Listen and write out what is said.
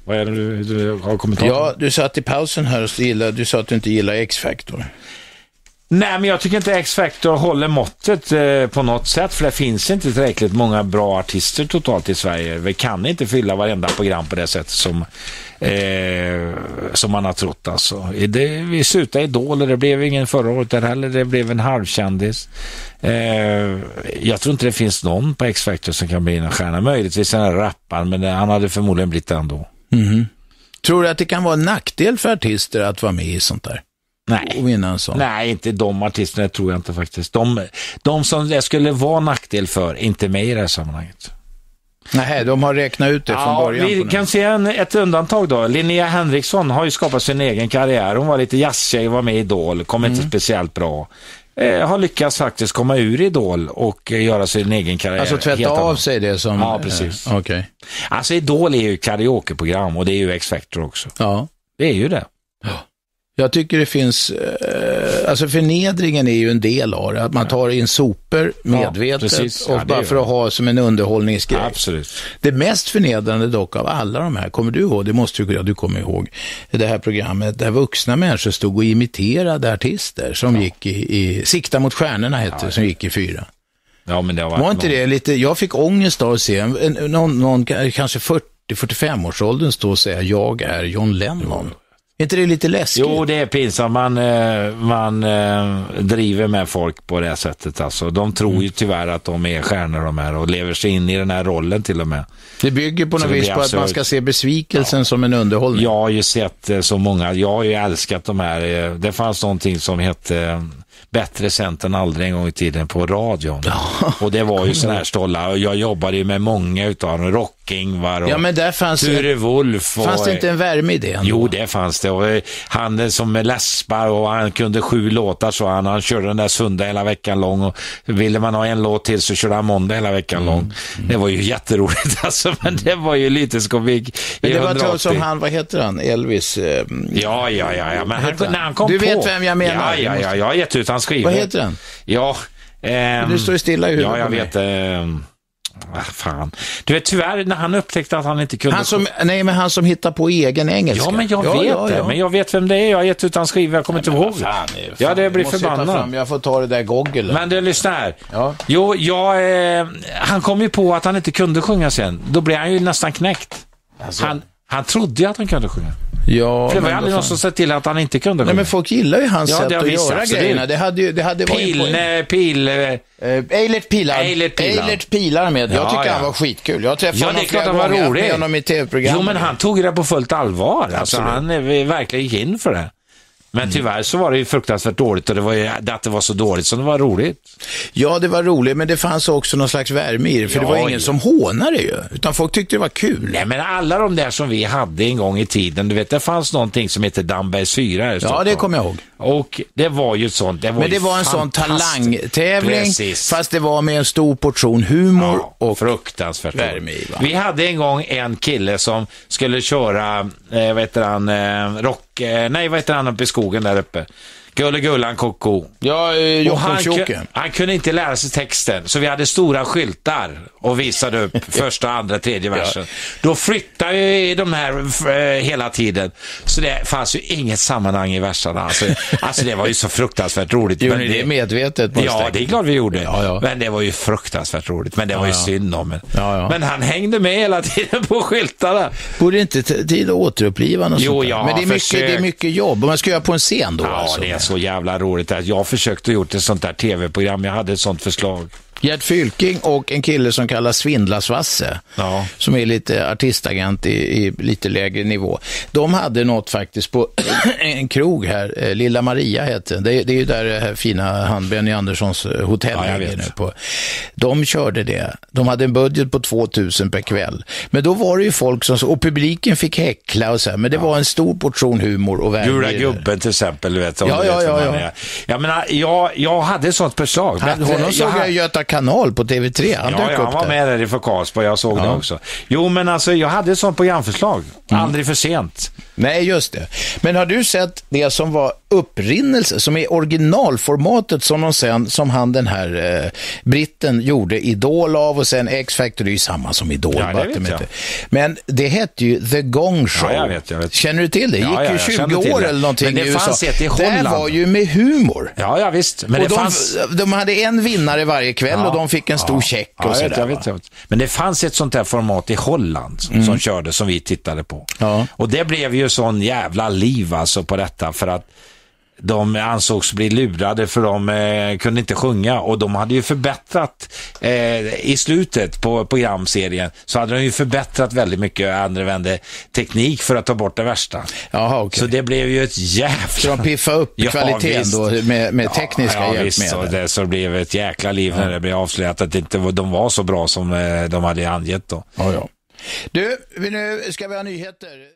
Vad är det du har kommentarer? Ja, du satt i pausen här och du sa att du inte gillar X-Factor. Nej, men jag tycker inte X-Factor håller måttet på något sätt, för det finns inte tillräckligt många bra artister totalt i Sverige. Vi kan inte fylla varenda program på det sättet som man har trott. Alltså. Vi slutade Idol och det blev ingen förra året där heller, det blev en halvkändis. Jag tror inte det finns någon på X-Factor som kan bli en stjärna. Möjligtvis en rapparen, men han hade förmodligen blivit det ändå. Mm. Tror du att det kan vara en nackdel för artister att vara med i sånt där? Nej, inte de artisterna, tror jag inte faktiskt. De som det skulle vara nackdel för, inte med i det här sammanhanget. Nej, de har räknat ut det från början. Vi kan se ett undantag då. Linnea Henriksson har ju skapat sin egen karriär. Hon var lite jazztjej, var med i Idol, kom inte speciellt bra. Har lyckats faktiskt komma ur Idol och göra sin egen karriär. Alltså tvätta av sig det som... Ja, precis. Okay. Alltså Idol är ju karaokeprogram och det är ju X-Factor också. Ja. Det är ju det. Ja. Jag tycker det finns, alltså förnedringen är ju en del av det, att man tar in sopor medvetet och bara för att ha som en underhållningsgrej. Absolut. Det mest förnedrande dock av alla de här, kommer du ihåg, det måste du komma ihåg, det här programmet där vuxna människor stod och imiterade artister som gick i Sikta mot stjärnorna hette som gick i 4. Ja, men det var inte det lite, jag fick ångest av att se någon kanske 40-45 års åldern stå och säga jag är John Lennon. Är inte det lite läskigt? Jo, det är pinsamt. Man driver med folk på det sättet. Alltså. De tror ju tyvärr att de är stjärnor de här och lever sig in i den här rollen till och med. Det bygger på något vis på att man ska se besvikelsen som en underhållning. Jag har ju sett så många. Jag har ju älskat de här. Det fanns någonting som hette Bättre sent än aldrig en gång i tiden på radion. Och det var ju sån här stollar. Och jag jobbade ju med många utav dem. Rockingvar och men där fanns Ture Wolf. Fanns det inte en värme i det ändå? Jo, det fanns det. Och han som läspar och han kunde 7 låtar så han körde den där söndag hela veckan lång och ville man ha en låt till så körde han måndag hela veckan lång. Det var ju jätteroligt alltså, men det var ju lite skomik. Men det var som han, vad heter han? Elvis? Ja. Men när han kom du vet vem jag menar? Ja, jag har gett ut hans skivor. Vad heter han? Ja. Du står stilla i huvudet. Ja, jag vet. Fan. Du vet tyvärr när han upptäckte att han inte kunde... Han som hittar på egen engelska. Ja, men jag vet det. Men jag vet vem det är. Jag har gett ut hans skivor. Jag kommer inte ihåg. Ja, det blir förbannat. Jag får ta det där Google. Men du, lyssna här. Ja. Jo, han kom ju på att han inte kunde sjunga sen. Då blev han ju nästan knäckt. Alltså. Han trodde ju att han kunde sjunga. Ja, för det var aldrig någon som sa till att han inte kunde sjunga. Nej, men folk gillar ju hans sätt att göra grejerna. Det hade Eilert Pilar med. Jag tycker han var skitkul. Jag träffade honom flera gånger med honom i tv-program. Jo, men han tog det på fullt allvar. Alltså, han verkligen gick in för det. Men tyvärr så var det ju fruktansvärt dåligt och det var ju att det var så dåligt som det var roligt. Ja, det var roligt, men det fanns också någon slags värme i det, för det var ingen som hånade ju, utan folk tyckte det var kul. Nej, men alla de där som vi hade en gång i tiden, du vet, det fanns någonting som heter Dambergs 4. Ja, det kommer jag ihåg. Och det var ju ett sånt, men det var en sån talangtävling. Precis. Fast det var med en stor portion humor och fruktansvärt värme i, va? Vi hade en gång en kille som skulle köra, vad heter han uppe i skogen där uppe? Gullan Koko. Ja, han kunde inte lära sig texten, så vi hade stora skyltar och visade upp första, andra, tredje versen. Då flyttade ju de här hela tiden. Så det fanns ju inget sammanhang i verserna. Alltså det var ju så fruktansvärt roligt. Jo, men det är medvetet. Ja, det är klart vi gjorde. Ja. Men det var ju fruktansvärt roligt. Men det var ju synd om det. Men han hängde med hela tiden på skyltarna. Borde inte tid att återuppliva något sånt där? Men det är mycket jobb. Och man ska göra på en scen då. Ja, alltså. Det är så jävla roligt att jag försökte gjort ett sånt där tv-program. Jag hade ett sånt förslag. Gert Fylking och en kille som kallas Svindlasvasse, som är lite artistagent i lite lägre nivå. De hade något faktiskt på en krog här, Lilla Maria heter det är ju där det här fina Benny Anderssons hotell ligger nu på. De körde det. De hade en budget på 2000 per kväll. Men då var det ju folk som, och publiken fick häckla och så här, men det var en stor portion humor och värme. Jura gubben till exempel, du vet. Jag menar, jag hade ett sånt förslag. Honom såg jag Göta kanal på TV3. Han var med där i Karlsborg, jag såg det också. Jo, men alltså jag hade ett sånt programförslag. Aldrig för sent. Nej, just det. Men har du sett det som var upprinnelse, som är originalformatet som han den här britten gjorde Idol av, och sen X-Factor, det är ju samma som Idol. Ja, det vet jag. Men det hette ju The Gong Show. Ja, jag vet. Känner du till det? Gick ju 20 år eller någonting. Men det fanns ett i Holland. Det var ju med humor. Ja, visst. Men och de hade en vinnare varje kväll, och de fick en stor check och sådär. Jag vet. Men det fanns ett sånt där format i Holland som körde, som vi tittade på. Ja. Och det blev ju sån jävla liv alltså på detta, för att de ansågs bli lurade, för de kunde inte sjunga, och de hade ju förbättrat i slutet på programserien, så hade de ju förbättrat väldigt mycket, använde teknik för att ta bort det värsta. Jaha, okay. Så det blev ju ett jävla... Så de piffade upp kvaliteten då med tekniska hjälpmedel. Visst, så det blev ett jäkla liv när det blev avslöjat att inte de var så bra som de hade angett då. Ja. Du, nu ska vi ha nyheter.